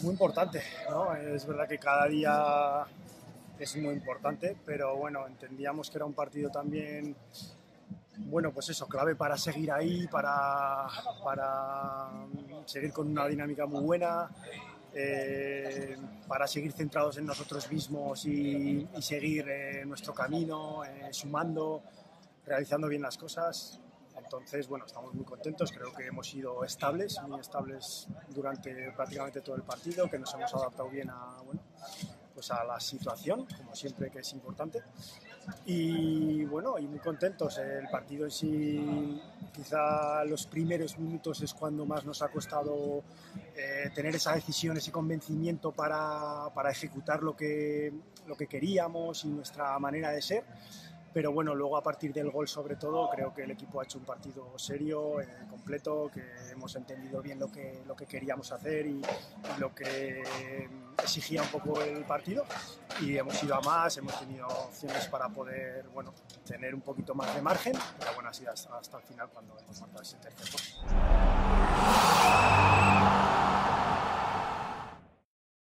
Muy importante, ¿no? Es verdad que cada día es muy importante, pero bueno, entendíamos que era un partido también, bueno, pues eso, clave para seguir ahí, para seguir con una dinámica muy buena, para seguir centrados en nosotros mismos y seguir nuestro camino, sumando, realizando bien las cosas. Entonces, bueno, estamos muy contentos, creo que hemos sido muy estables durante prácticamente todo el partido, que nos hemos adaptado bien a, bueno, pues a la situación, como siempre, que es importante. Y bueno, y muy contentos. El partido en sí, quizá los primeros minutos es cuando más nos ha costado tener esa decisión, ese convencimiento para ejecutar lo que queríamos y nuestra manera de ser. Pero bueno, luego a partir del gol sobre todo, creo que el equipo ha hecho un partido serio, completo, que hemos entendido bien lo que queríamos hacer y lo que exigía un poco el partido. Y hemos ido a más, hemos tenido opciones para poder, bueno, tener un poquito más de margen, pero bueno, ha sido hasta el final cuando hemos marcado ese tercer gol.